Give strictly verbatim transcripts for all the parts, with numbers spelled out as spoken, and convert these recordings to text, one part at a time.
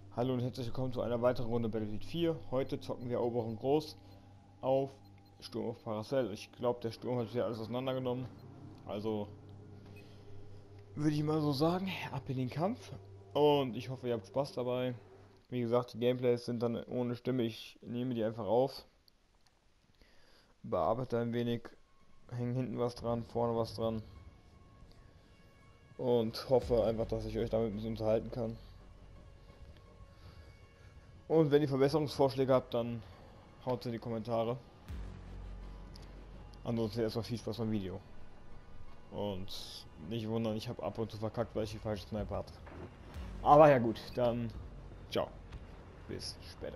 Hallo und herzlich willkommen zu einer weiteren Runde Battlefield vier. Heute zocken wir Eroberung Groß auf Sturm auf Paracel. Ich glaube, der Sturm hat wieder alles auseinandergenommen. Also würde ich mal so sagen, ab in den Kampf. Und ich hoffe, ihr habt Spaß dabei. Wie gesagt, die Gameplays sind dann ohne Stimme. Ich nehme die einfach auf, bearbeite ein wenig, hänge hinten was dran, vorne was dran. Und hoffe einfach, dass ich euch damit ein bisschen unterhalten kann. Und wenn ihr Verbesserungsvorschläge habt, dann haut in die Kommentare. Ansonsten erstmal viel Spaß beim Video. Und nicht wundern, ich habe ab und zu verkackt, weil ich die falsche Sniper hatte. Aber ja gut, dann ciao. Bis später.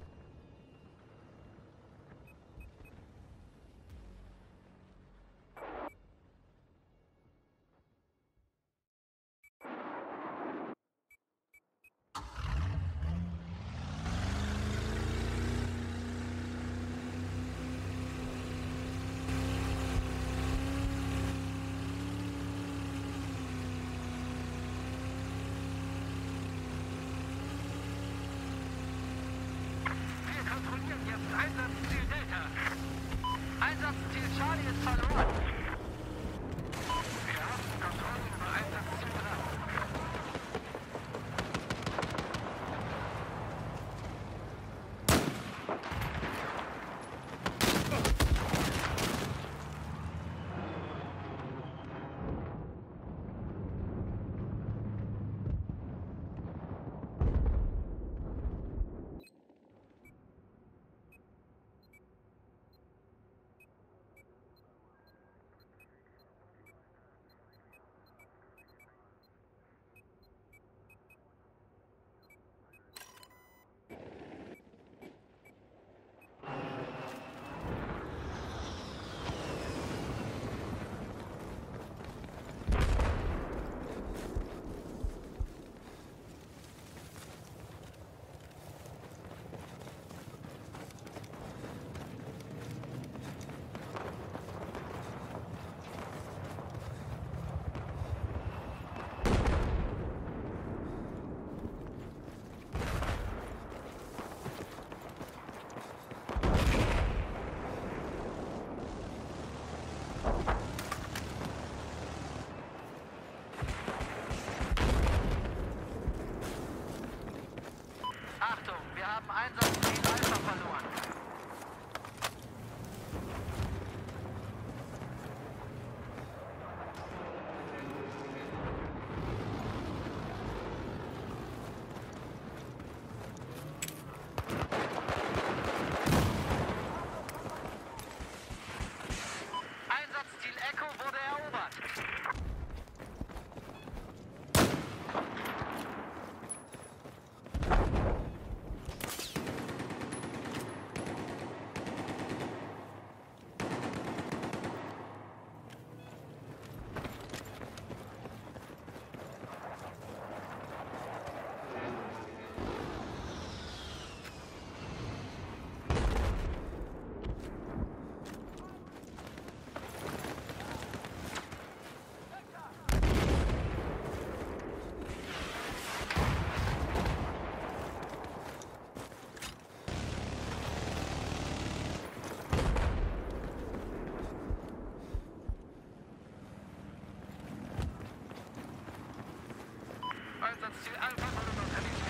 Einsatzziel Delta. Einsatzziel Charlie ist verloren. Wir haben Kontrolle über Einsatzziel Bravo. Achtung, wir haben Einsatzziel Alpha verloren. Einsatzziel Echo wurde erobert. Einsatzziel Alpha wurde lokalisiert.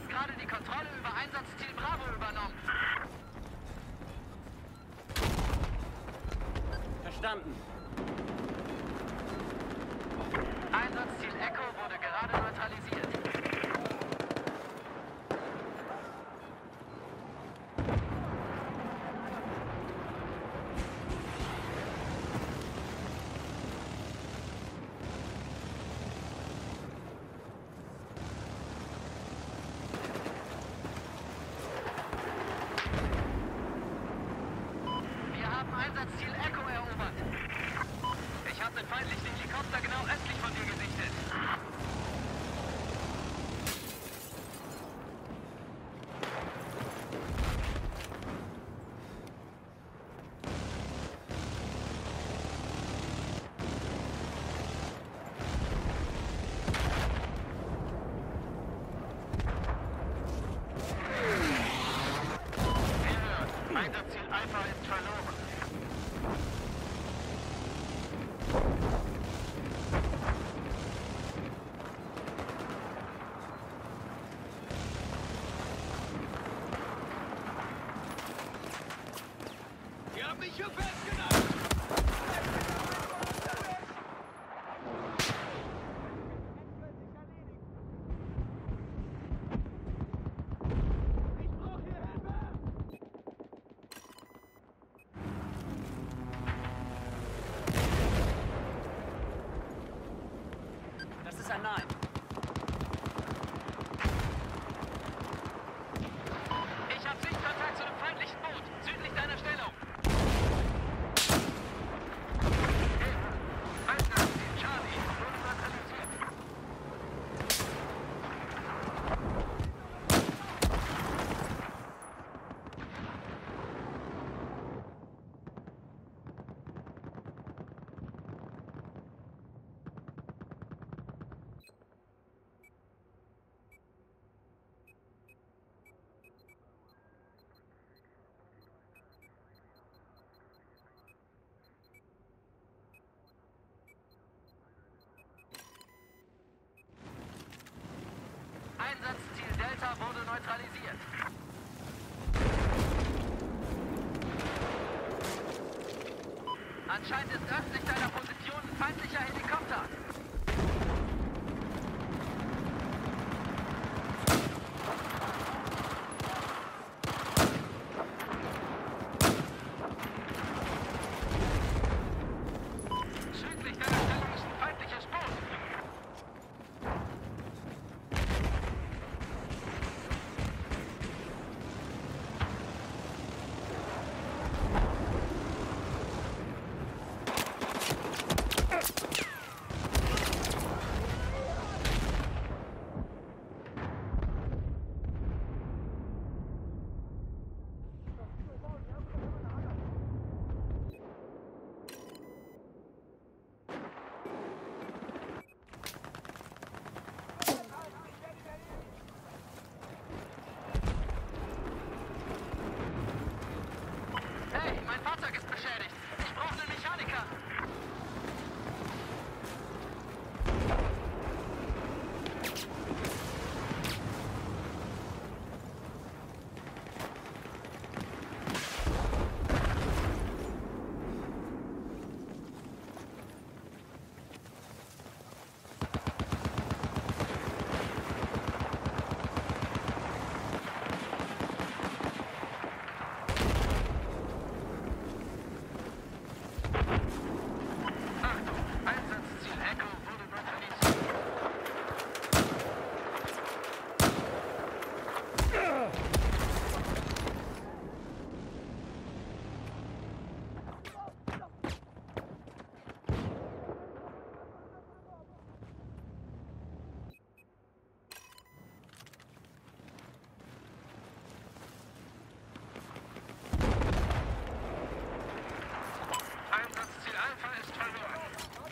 hat gerade die Kontrolle über Einsatzziel Bravo übernommen. Verstanden. Einsatzziel Echo wurde gerade neutralisiert. Wir haben Einsatzziel Echo erobert. Ich habe den feindlichen Helikopter genau östlich von dir gesichtet. Wir hören, Einsatzziel Alpha ist verloren. Die haben mich hier festgenommen! Ich brauche hier Hilfe! Das ist ein Nein. Ich habe Sichtkontakt zu einem feindlichen Boot, südlich deiner Stellung. Einsatzziel Charlie wurde neutralisiert. Einsatzziel Delta wurde neutralisiert. Anscheinend ist östlich deiner Position ein feindlicher Helikopter. Südlich deiner Stellung ist ein feindliches Boot. Hey, mein Fahrzeug ist beschädigt. Ich brauche einen Mechaniker. Achtung, Einsatzziel Echo wurde neutralisiert. Einsatzziel Alpha ist verloren.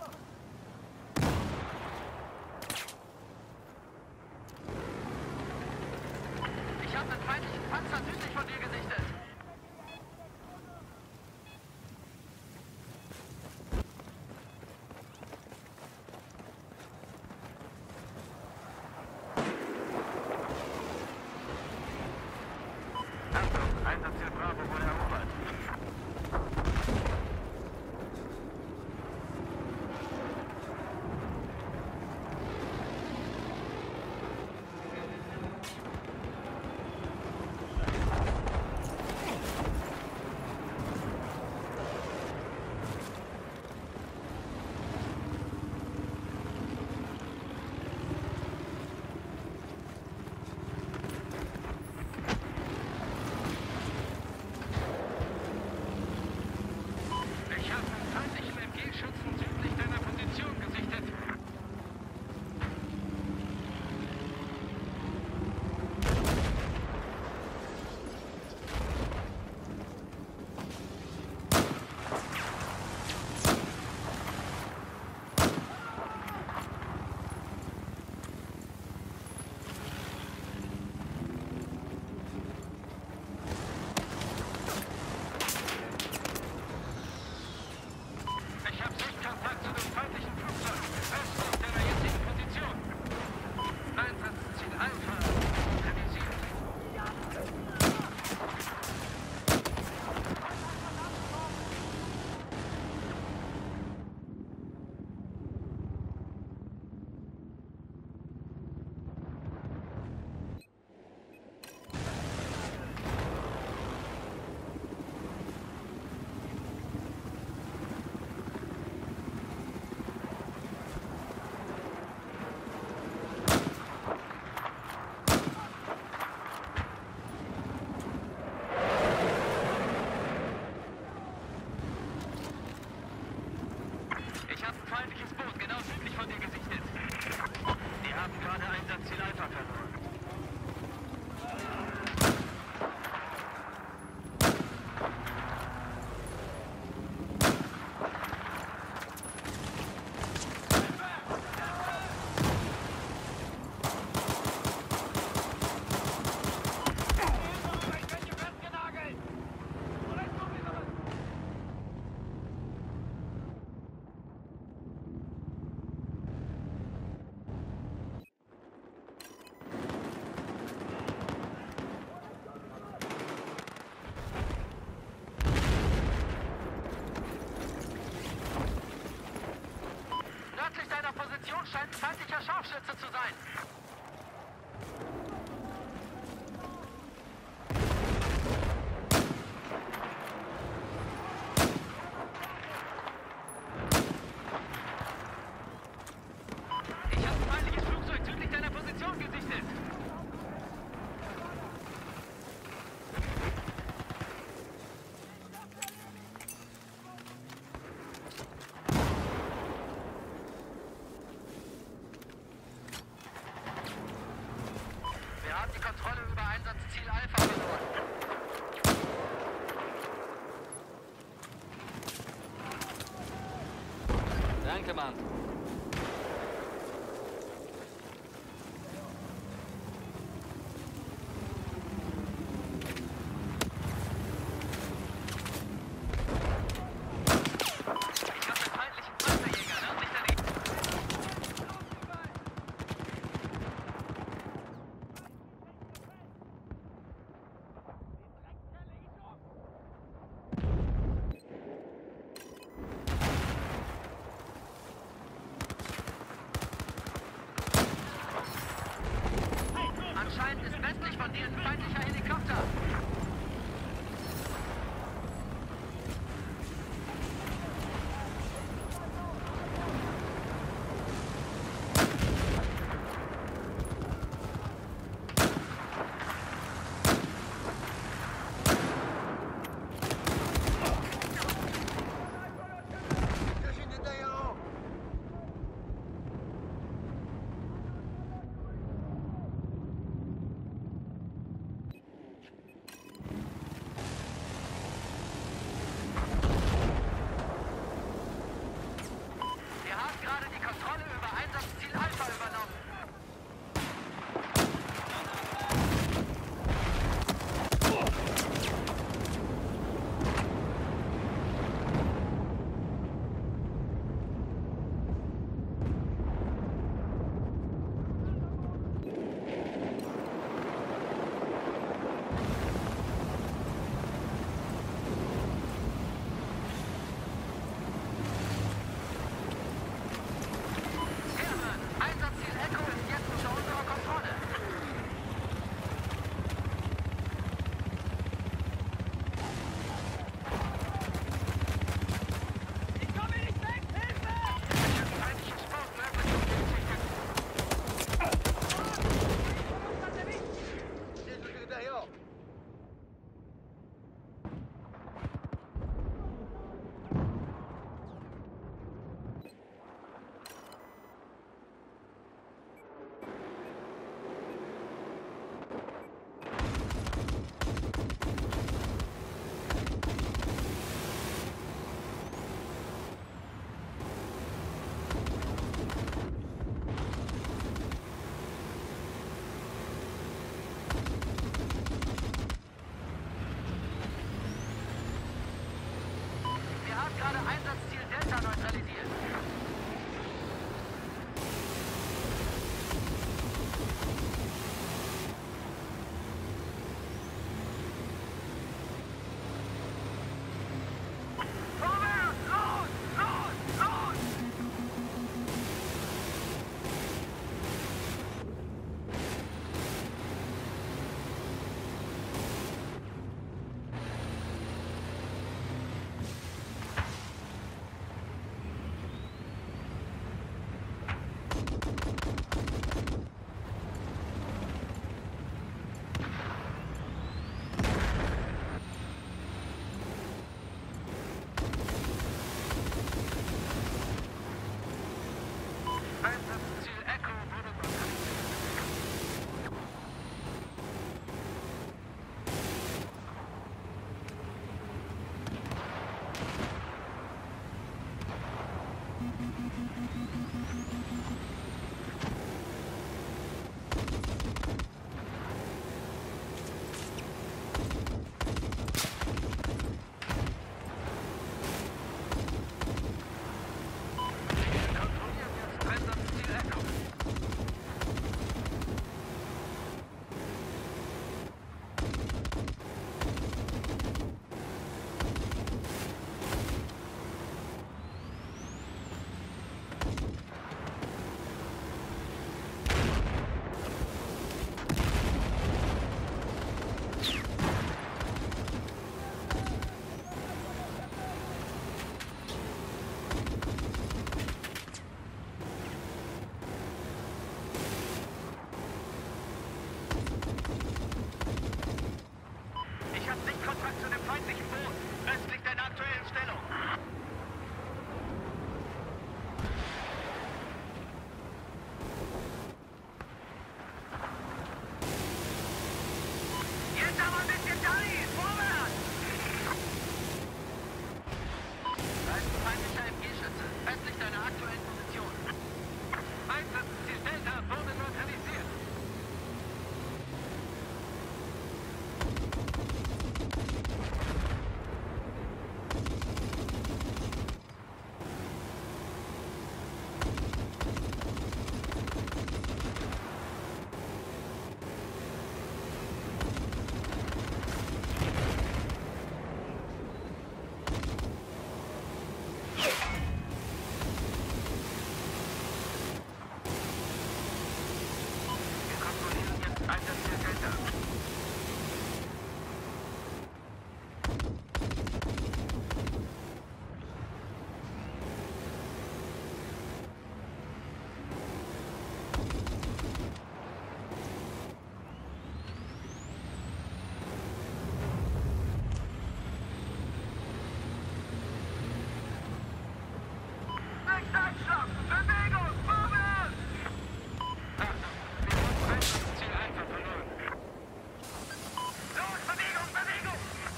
Ich habe einen feindlichen Panzer südlich von dir gesichtet. Einsatzziel Bravo wurde erobert. Feindliches Boot, genau südlich von dir gesichtet. Die haben gerade Einsatzziel Alpha verloren. Position scheint ein feindlicher Scharfschütze zu sein. Ich habe ein feindliches Flugzeug südlich deiner Position gesichtet. Wir haben die Kontrolle über Einsatzziel Alpha verloren. Danke, Mann. Ich habe einen feindlichen Panzerjäger nördlich der Linie. Anscheinend ist westlich von dir ein feindlicher Helikopter. Ich habe Sichtkontakt zu dem feindlichen Boot, östlich deiner aktuellen Stellung. Jetzt aber ein bisschen Dali, vorwärts! Da ist ein feindlicher M G-Schütze, östlich deiner aktuellen Position. Einsatzziel Delta wurde neutralisiert. Einsatzziel Delta. Nicht einschlafen! Bewegung! Vorwärts! Achtung! Wir haben Einsatzziel einfach verloren. Los, Bewegung! Bewegung!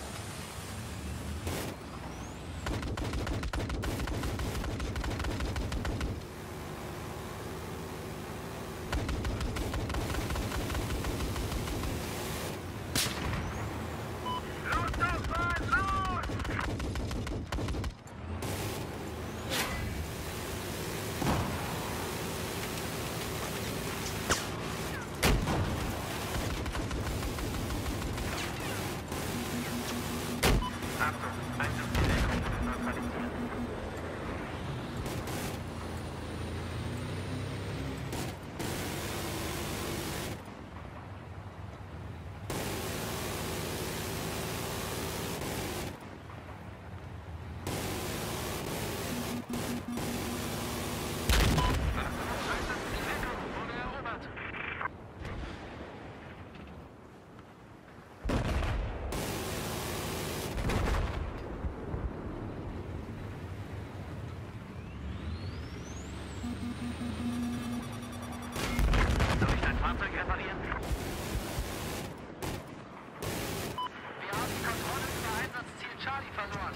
Los, los, Mann! Los! Achtung, Einsatzziel Echo wurde neutralisiert. Achtung, Einsatzziel Echo wurde erobert. Soll ich dein Fahrzeug reparieren? Wir haben die Kontrolle über Einsatzziel Charlie verloren.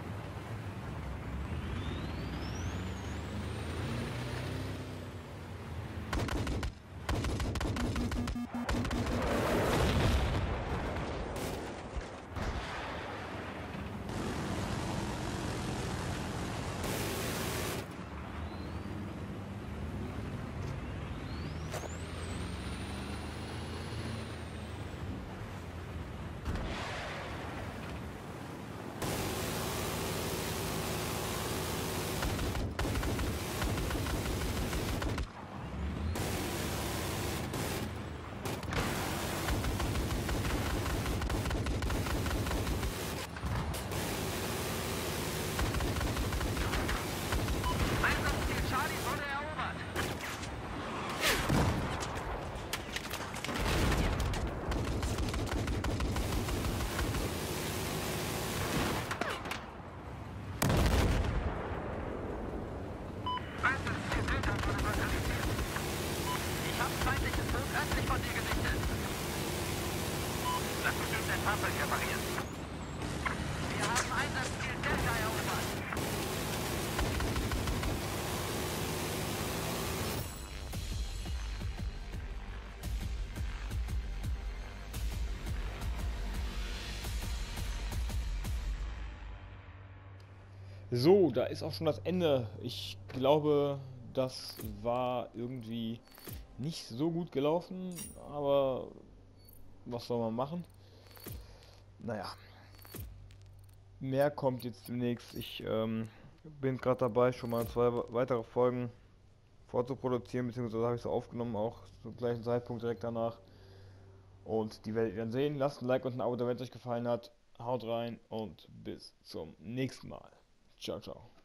Einsatzziel Charlie wurde erobert. Einsatzziel Delta wurde neutralisiert. Ich habe feindliches Boot östlich von dir gesichtet. Lass mich eben dein Fahrzeug reparieren. Wir haben Einsatzziel Delta erobert. So, da ist auch schon das Ende. Ich glaube, das war irgendwie nicht so gut gelaufen, aber was soll man machen? Naja, mehr kommt jetzt demnächst. Ich ähm, bin gerade dabei, schon mal zwei weitere Folgen vorzuproduzieren, beziehungsweise habe ich sie aufgenommen, auch zum gleichen Zeitpunkt direkt danach. Und die werdet ihr dann sehen. Lasst ein Like und ein Abo da, wenn es euch gefallen hat. Haut rein und bis zum nächsten Mal. Ciao, ciao.